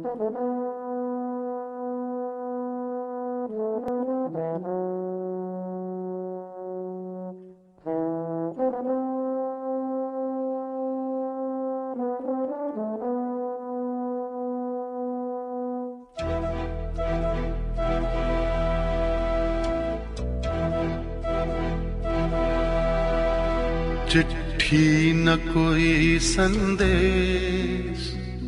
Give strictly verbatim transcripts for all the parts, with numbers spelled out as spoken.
चिट्ठी न कोई संदेश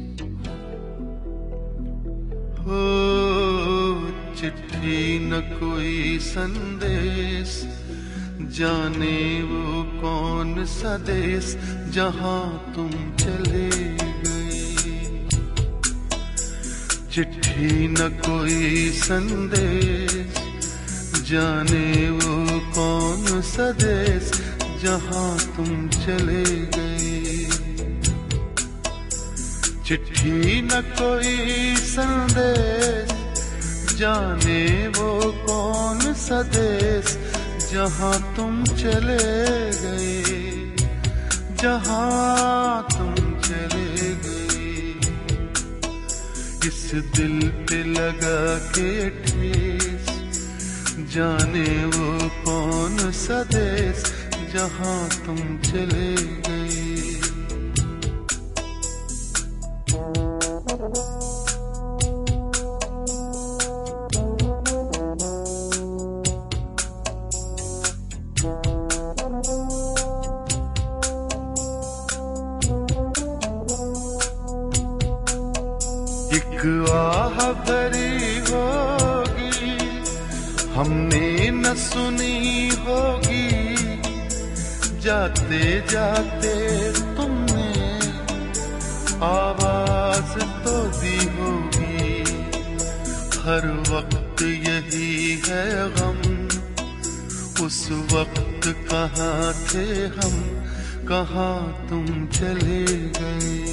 हो, चिट्ठी न कोई संदेश, जाने वो कौन सा देश जहां तुम चले गए। चिट्ठी न कोई संदेश, जाने वो कौन सा देश जहां तुम चले गए। चिट्ठी न कोई संदेश, जाने वो कौन सा देश जहां तुम चले गए, जहां तुम चले गए। इस दिल पे लगा के ठेस, जाने वो कौन सा देश जहां तुम चले गए। एक आह भरी होगी, हमने न सुनी होगी, जाते जाते तुमने आवाज तो दी होगी। हर वक्त यही है गम, उस वक्त कहाँ थे हम, कहाँ तुम चले गए।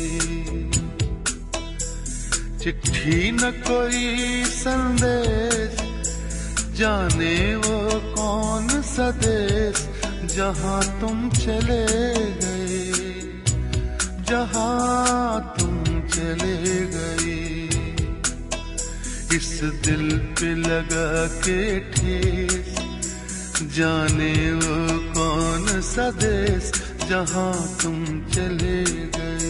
चिट्ठी न कोई संदेश, जाने वो कौन सा देश जहां तुम चले गए, जहां तुम चले गए। इस दिल पे लगा के ठेस, जाने वो कौन सा देश जहां तुम चले गए।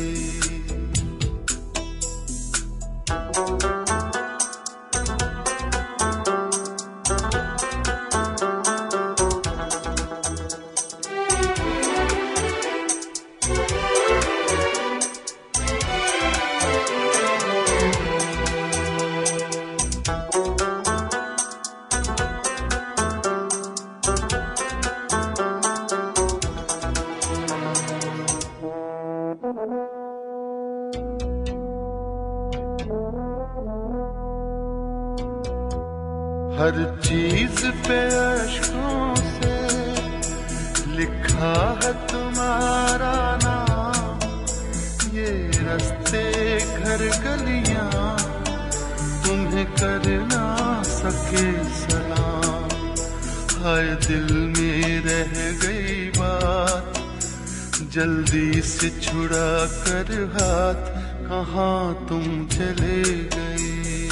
हर चीज पे अश्कों से लिखा है तुम्हारा नाम, ये रास्ते घर गलियां तुम्हें कर ना सके सलाम। हाय दिल में रह गई बात, जल्दी से छुड़ा कर हाथ, कहाँ तुम चले गए।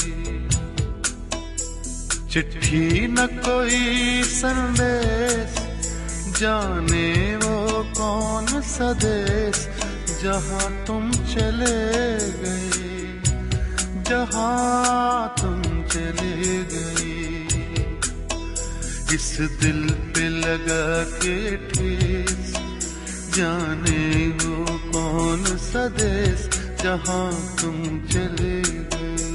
चिट्ठी न कोई संदेश, जाने वो कौन सा देश जहां तुम चले गए, जहां तुम चले गए। इस दिल पे लगा के ठेस, जाने वो कौन सा देश जहां तुम चले गए।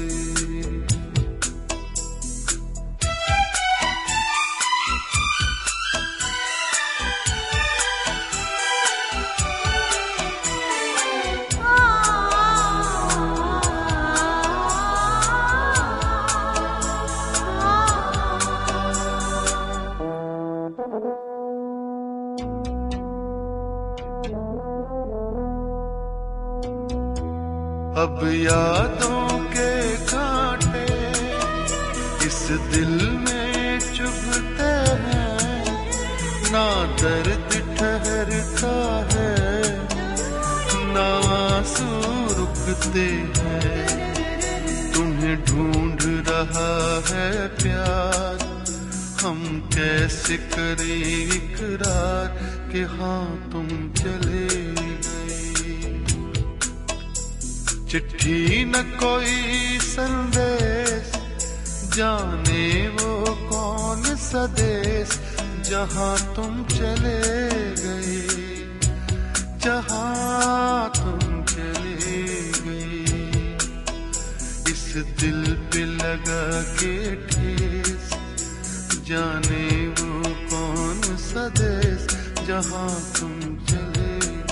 अब यादों के कांटे इस दिल में चुभते हैं, ना दर्द ठहरता है, ना आंसू रुकते हैं। तुम्हें ढूंढ रहा है प्यार, हम कैसे करें इकरार कि हाँ तुम चले गए। चिट्ठी न कोई संदेश, जाने वो कौन सा देश जहाँ तुम चले गए, जहाँ तुम चले गए। इस दिल पे लगा के ठेस, जाने वो कौन सा देश जहाँ तुम चले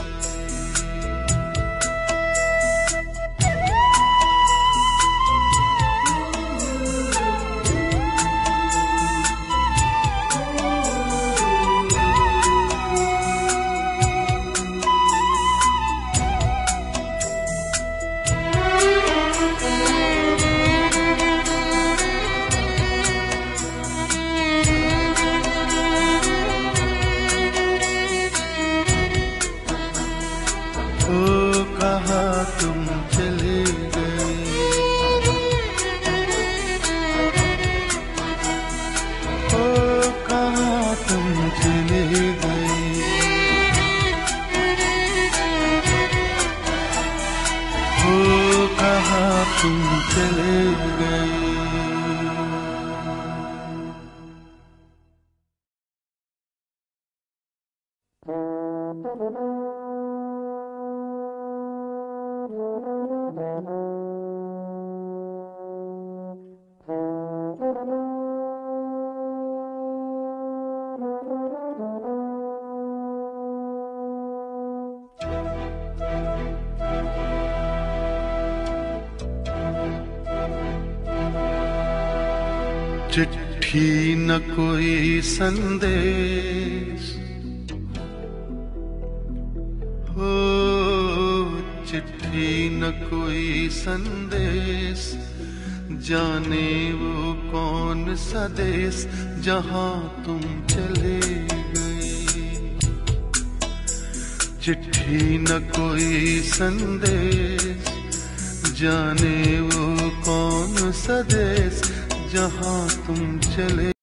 ओ कहाँ तुम चले गए, ओ कहाँ तुम चले गए, ओ कहाँ तुम चले गए। चिट्ठी न कोई संदेश, हो चिट्ठी न कोई संदेश, जाने वो कौन सा देश जहाँ तुम चले गए। चिट्ठी न कोई संदेश, जाने वो कौन सा देश जहाँ तुम चले